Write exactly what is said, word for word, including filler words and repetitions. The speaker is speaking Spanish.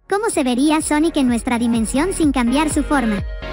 ¿Cómo se vería Sonic en nuestra dimensión sin cambiar su forma?